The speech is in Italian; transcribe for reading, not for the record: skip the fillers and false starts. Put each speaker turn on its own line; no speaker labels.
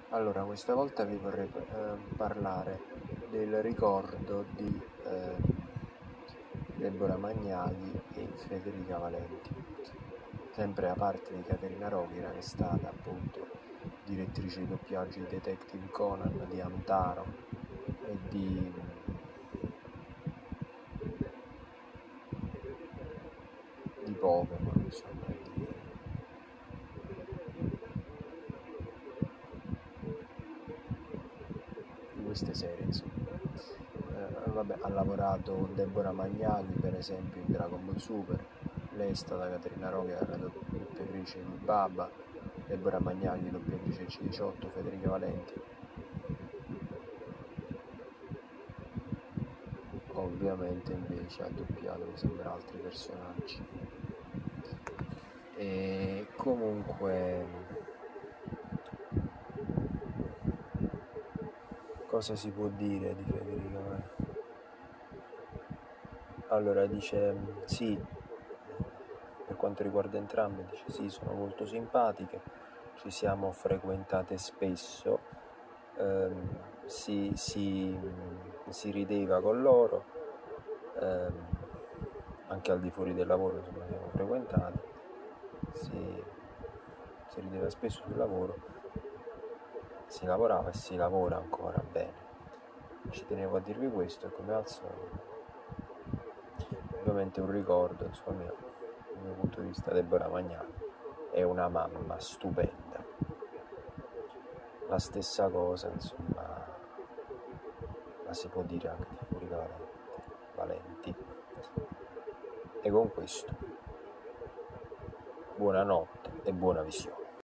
Allora, questa volta vi vorrei parlare del ricordo di Deborah Magnaghi e Federica Valenti, sempre a parte di Caterina Rovira, che è stata appunto direttrice di doppiaggio di Detective Conan, di Hamtaro e di Pokémon, insomma, di queste serie, insomma. Vabbè, ha lavorato Deborah Magnaghi per esempio in Dragon Ball Super, lei è stata Caterina Rovira, la doppiatrice di Baba, Deborah Magnaghi doppiatrice C18, Federica Valenti ovviamente invece ha doppiato, mi sembra, altri personaggi. E comunque, cosa si può dire di Federica Valenti? Allora, dice sì, per quanto riguarda entrambe, dice sì, sono molto simpatiche, ci siamo frequentate spesso, si rideva con loro, anche al di fuori del lavoro, insomma, siamo frequentati, si rideva spesso sul lavoro, si lavorava e si lavora ancora bene. Ci tenevo a dirvi questo e come al solito, ovviamente un ricordo, insomma, dal mio punto di vista, Deborah Magnaghi è una mamma stupenda. La stessa cosa, insomma, la si può dire anche di Federica Valenti. E con questo, buonanotte e buona visione.